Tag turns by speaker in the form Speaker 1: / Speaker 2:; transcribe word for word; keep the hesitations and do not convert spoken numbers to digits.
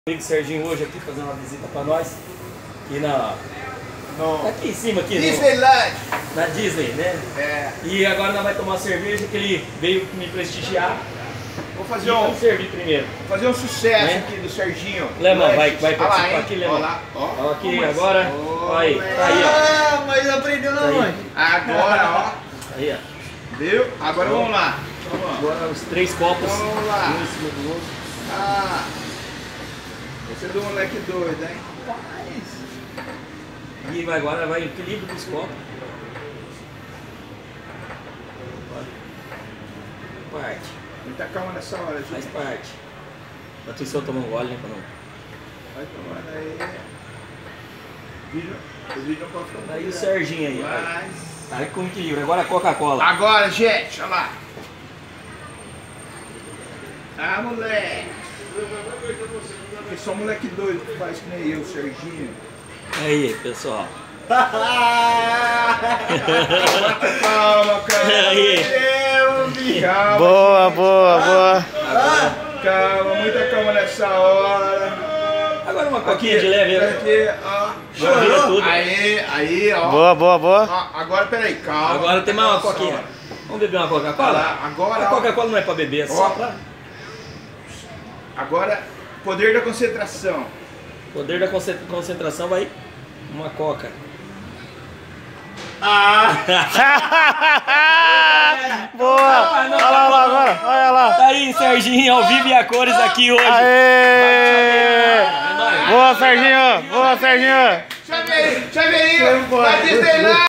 Speaker 1: O amigo Serginho hoje aqui fazendo uma visita para nós aqui na no, aqui em cima aqui
Speaker 2: Disneyland,
Speaker 1: na Disney, né?
Speaker 2: É.
Speaker 1: E agora nós vamos tomar cerveja que ele veio me prestigiar.
Speaker 2: Vou fazer
Speaker 1: e
Speaker 2: um
Speaker 1: vamos servir primeiro.
Speaker 2: Vou fazer um sucesso, né? Aqui do Serginho.
Speaker 1: Lemão, vai, vai participar
Speaker 2: lá,
Speaker 1: aqui, Lemão.
Speaker 2: Olha lá, ó.
Speaker 1: Ó, aqui
Speaker 2: Como
Speaker 1: agora.
Speaker 2: assim?
Speaker 1: Ó, aí, tá aí, ó.
Speaker 3: Ah, mas aprendeu na mãe.
Speaker 2: Agora, ó.
Speaker 1: Aí, ó.
Speaker 2: Viu? Agora ó. Vamos lá. Vamos.
Speaker 1: Agora os três copos.
Speaker 2: Vamos lá.
Speaker 1: Um em cima do outro.
Speaker 2: Ah. Você é do moleque doido, hein?
Speaker 1: E vai, agora vai o equilíbrio dos copos. Parte.
Speaker 2: Muita calma nessa hora, gente.
Speaker 1: Faz parte. Atenção, tomar um gole, né? Pra não...
Speaker 2: Vai tomando aí. Vídeo. Os vídeos não podem ficar.
Speaker 1: Aí o Serginho aí, ó.
Speaker 2: Mas...
Speaker 1: Aí com equilíbrio. Agora a Coca-Cola.
Speaker 2: Agora, gente, olha lá. Ah, moleque. Porque só moleque doido que faz que nem eu, Serginho.
Speaker 1: Aí, pessoal.
Speaker 2: Calma, cara.
Speaker 1: Aí.
Speaker 2: Calma.
Speaker 3: Boa, boa, boa.
Speaker 2: Calma, muita calma nessa hora.
Speaker 1: Agora uma coquinha de leve.
Speaker 2: Aqui, ó.
Speaker 1: Chorou tudo.
Speaker 2: Aí, aí, ó.
Speaker 3: Boa, boa, boa.
Speaker 2: Ó, agora, peraí, calma.
Speaker 1: Agora tem mais uma coquinha. Vamos beber uma Coca-Cola?
Speaker 2: Agora,
Speaker 1: a Coca-Cola não é pra beber, é só pra...
Speaker 2: Agora, poder da concentração.
Speaker 1: Poder da concentração vai uma Coca.
Speaker 2: Ah!
Speaker 3: Boa! Olha lá, olha lá agora, olha lá.
Speaker 1: Tá aí, Serginho, ao vivo e a cores aqui hoje.
Speaker 3: Aê! Boa, Serginho! Boa, Serginho!
Speaker 2: Chaveirinho! Chaveirinho! Vai Disneyland!